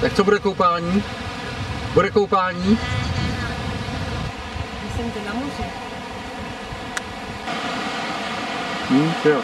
Tak co bude koupání? Bude koupání? Myslím, že na moři. Jo.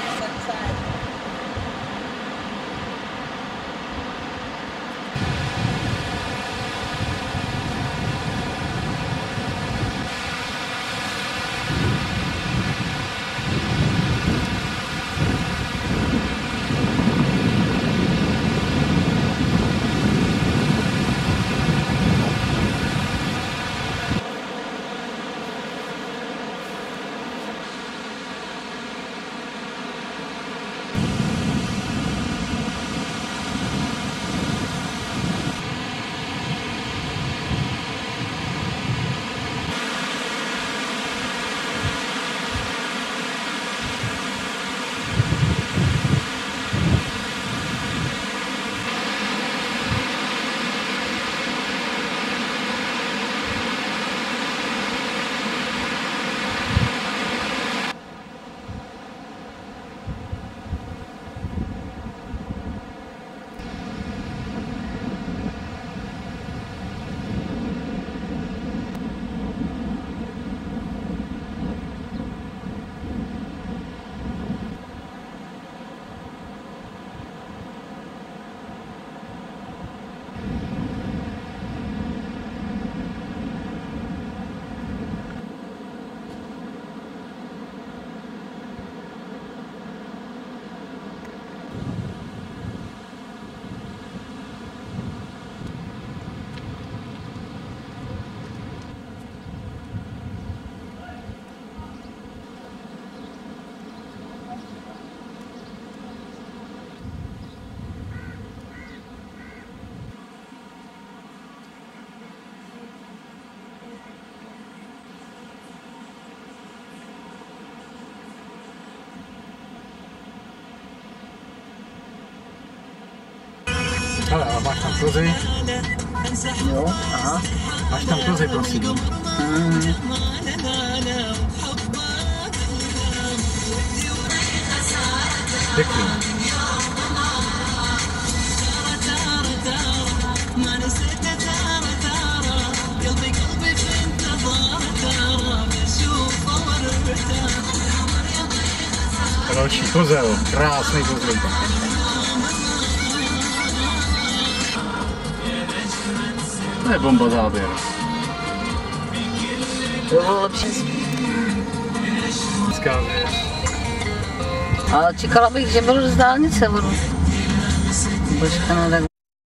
Hele, ale máš tam kozy? Jo, aha. Máš tam kozy, prosím. Pěkný. A další kozel, krásný kozel. To je bomba záběr. To bylo lepší. Hezká věc. Ale čekala bych, že byl z dálnice vodu. Božka, no tak